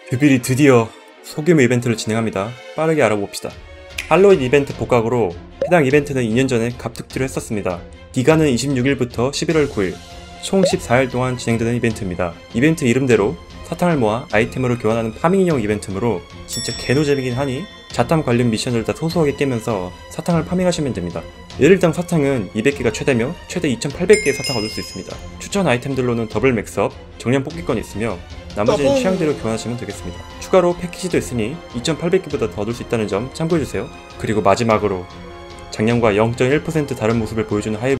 규빌이 드디어 소규모 이벤트를 진행합니다. 빠르게 알아봅시다. 할로윈 이벤트 복각으로 해당 이벤트는 2년 전에 갑툭튀로 했었습니다. 기간은 26일부터 11월 9일, 총 14일 동안 진행되는 이벤트입니다. 이벤트 이름대로 사탕을 모아 아이템으로 교환하는 파밍형 이벤트므로 진짜 개노잼이긴 하니 자탐 관련 미션을 다 소소하게 깨면서 사탕을 파밍하시면 됩니다. 일일당 사탕은 200개가 최대며 최대 2800개의 사탕을 얻을 수 있습니다. 추천 아이템들로는 더블 맥스업, 정량 뽑기권이 있으며 나머지는 취향대로 교환하시면 되겠습니다. 추가로 패키지도 있으니 2800개보다 더 얻을 수 있다는 점 참고해주세요. 그리고 마지막으로 작년과 0.1% 다른 모습을 보여주는 하이브